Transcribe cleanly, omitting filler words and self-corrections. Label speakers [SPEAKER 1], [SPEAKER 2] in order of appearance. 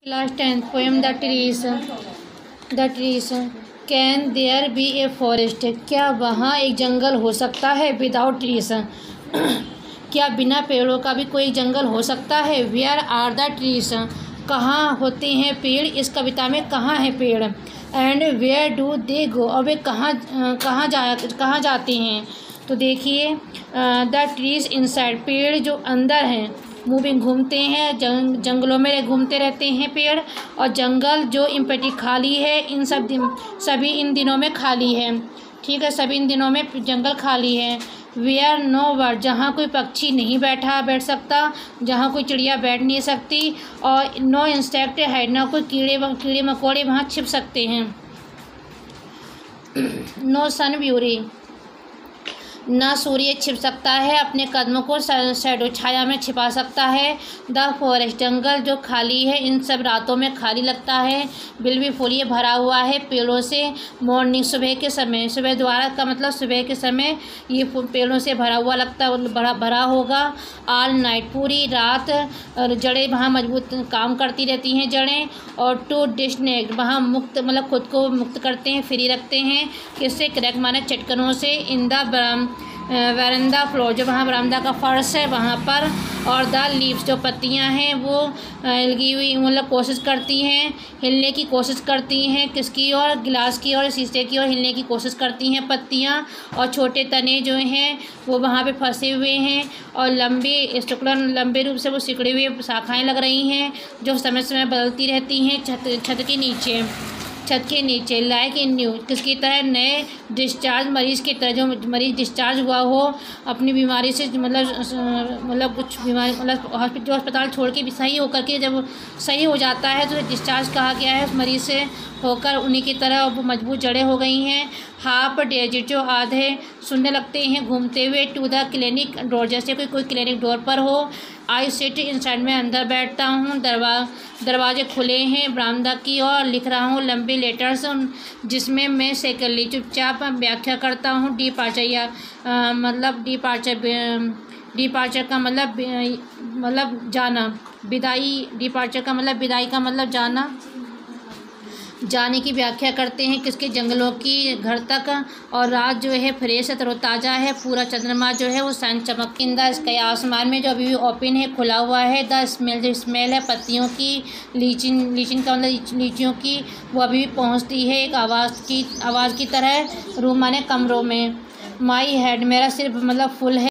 [SPEAKER 1] Class 10 poem the trees. Can there be a forest? क्या वहाँ एक जंगल हो सकता है? Without trees. क्या बिना पेड़ों का भी कोई जंगल हो सकता है? Where are the trees? कहाँ होते हैं पेड़? इस कविता में कहाँ है पेड़? And where do they go? और वे कहाँ जाते हैं? तो देखिए, द ट्रीज इनसाइड, पेड़ जो अंदर हैं, मूविंग, घूमते हैं, जंगलों में घूमते रहते हैं पेड़। और जंगल जो एम्प्टी, खाली है, सभी इन दिनों में खाली है। ठीक है, सभी इन दिनों में जंगल खाली है। वेयर नो बर्ड, जहाँ कोई पक्षी नहीं बैठ सकता, जहाँ कोई चिड़िया बैठ नहीं सकती। और नो इंसेक्ट हाइड, ना कोई कीड़े मकोड़े वहाँ छिप सकते हैं। नो सन ब्यूरी, ना सूर्य छिप सकता है, अपने कदमों को शैडो, छाया में छिपा सकता है। द फॉरेस्ट, जंगल जो खाली है, इन सब रातों में खाली लगता है। बिल भी फुल, ये भरा हुआ है पेड़ों से। मॉर्निंग, सुबह के समय, सुबह द्वारा का मतलब सुबह के समय ये पेड़ों से भरा हुआ लगता है, भरा होगा। ऑल नाइट, पूरी रात जड़ें वहाँ मजबूत काम करती रहती हैं जड़ें। और टू डिस्कनेक्ट, वहाँ मुक्त मतलब खुद को मुक्त करते हैं, फ्री रखते हैं। किससे? क्रैक माने चटकनों से। इन द वरांडा फ्लोर, जो वहाँ बरामदा का फर्श है वहाँ पर। और द लीव्स, जो पत्तियाँ हैं वो लगी हुई मतलब कोशिश करती हैं, हिलने की कोशिश करती हैं। किसकी ओर? गिलास की ओर, शीशे की ओर हिलने की कोशिश करती हैं पत्तियाँ। और छोटे तने जो हैं वो वहाँ पे फंसे हुए हैं। और लंबे रूप से वो सिकड़े हुए शाखाएँ लग रही हैं, जो समय समय बदलती रहती हैं छत के नीचे। लाइक इन न्यू, किसकी तरह? नए डिस्चार्ज मरीज़ की तरह, जो मरीज़ डिस्चार्ज हुआ हो अपनी बीमारी से, मतलब कुछ बीमारी, मतलब जो अस्पताल छोड़ के भी सही होकर के जब सही हो जाता है तो डिस्चार्ज कहा गया है उस मरीज़ से होकर, उन्हीं की तरह वो मजबूत जड़ें हो गई हैं। हाफ डेजिट, जो आधे सुनने लगते हैं घूमते हुए। टू द क्लिनिक डोर, जैसे कोई क्लिनिक डोर पर हो। आई सिट इनसाइड, में अंदर बैठता हूँ। दरवाजे खुले हैं बरामदा की ओर। लिख रहा हूँ लंबे लेटर्स, जिसमें मैं सेकंडली चुपचाप व्याख्या करता हूँ। डिपार्चर, मतलब डिपार्चर का मतलब जाना, विदाई। डिपार्चर का मतलब विदाई का मतलब जाने की व्याख्या करते हैं। किसके? जंगलों की घर तक। और रात जो है फ्रेश है, तरोताज़ा है। पूरा चंद्रमा जो है वो सन चमक। इन द स्काई, आसमान में जो अभी भी ओपन है, खुला हुआ है। द स्मेल, जो स्मेल है पत्तियों की, लीचिंग का मतलब लीचियों की, वो अभी भी पहुँचती है एक आवाज़ की तरह। रूम माने कमरों में। माई हेड, मेरा सिर मतलब फुल है।